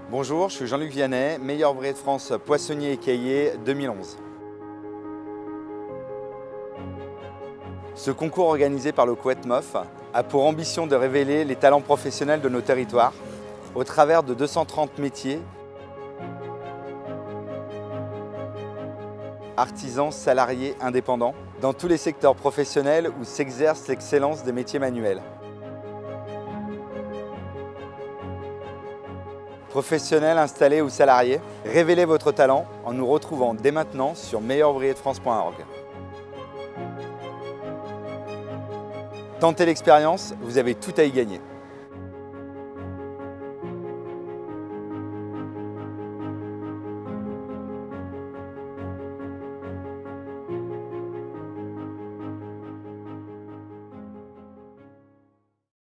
Bonjour, je suis Jean-Luc Vianney, meilleur ouvrier de France poissonnier et caillé 2011. Ce concours organisé par le COET-MOF a pour ambition de révéler les talents professionnels de nos territoires au travers de 230 métiers, artisans, salariés, indépendants, dans tous les secteurs professionnels où s'exerce l'excellence des métiers manuels. Professionnels, installés ou salariés, révélez votre talent en nous retrouvant dès maintenant sur meilleurouvrierdefrance.org. Tentez l'expérience, vous avez tout à y gagner.